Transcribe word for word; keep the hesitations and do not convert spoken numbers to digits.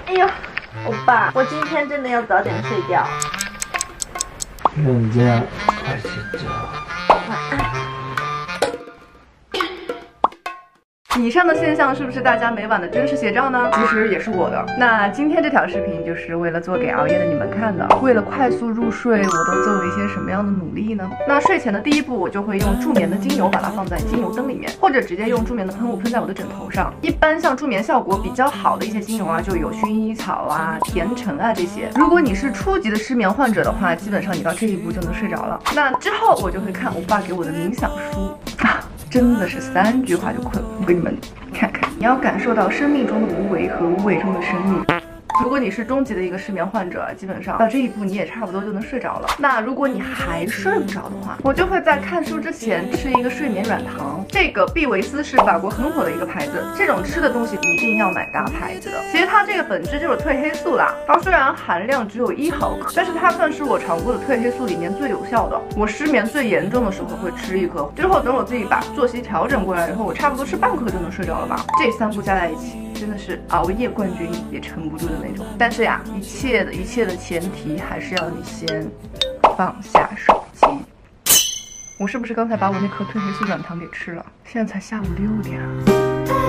哎呦，欧巴，我今天真的要早点睡觉。 人家快睡觉。 晚安。 以上的现象是不是大家每晚的真实写照呢？其实也是我的。那今天这条视频就是为了做给熬夜的你们看的。为了快速入睡，我都做了一些什么样的努力呢？那睡前的第一步，我就会用助眠的精油把它放在精油灯里面，或者直接用助眠的喷雾喷在我的枕头上。一般像助眠效果比较好的一些精油啊，就有薰衣草啊、甜橙啊这些。如果你是初级的失眠患者的话，基本上你到这一步就能睡着了。那之后我就会看我爸给我的冥想书啊。真的是三句话就困，我给你们看看。你要感受到生命中的无为和无为中的生命。如果你是中级的一个失眠患者，基本上到这一步你也差不多就能睡着了。那如果你还睡不着的话，我就会在看书之前吃一个睡眠软糖。这个碧维斯是法国很火的一个牌子，这种吃的东西一定要买大牌子的。其实它这个本质就是褪黑素啦，它虽然含量只有一毫克，但是它算是我尝过的褪黑素里面最有效的。我失眠最严重的时候会吃一颗，之后等我自己把作息调整过来以后，我差不多吃半颗就能睡着了吧。这三步加在一起，真的是熬夜冠军也撑不住的那种。但是呀，一切的一切的前提还是要你先放下手机。我是不是刚才把我那颗褪黑素软糖给吃了？现在才下午六点啊。